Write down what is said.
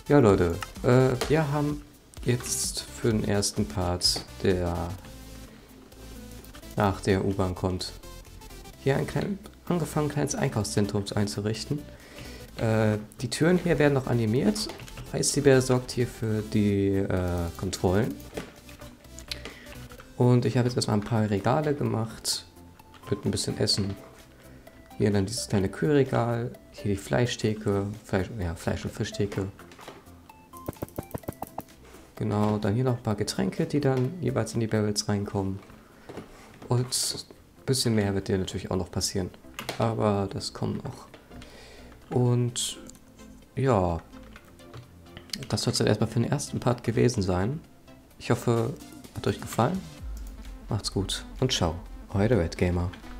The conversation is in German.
Ja, Leute, wir haben jetzt für den ersten Part, der nach der U-Bahn kommt, hier angefangen, ein kleines Einkaufszentrum einzurichten. Die Türen hier werden noch animiert. Eisbär sorgt hier für die Kontrollen. Und ich habe jetzt erstmal ein paar Regale gemacht mit ein bisschen Essen. Hier dann dieses kleine Kühlregal, hier die Fleischtheke, Fleisch- und Fischtheke. Genau, dann hier noch ein paar Getränke, die dann jeweils in die Barrels reinkommen. Und ein bisschen mehr wird dir natürlich auch noch passieren. Aber das kommt noch. Und ja, das soll es dann erstmal für den ersten Part gewesen sein. Ich hoffe, hat euch gefallen. Macht's gut und ciao. Euer Red Gamer.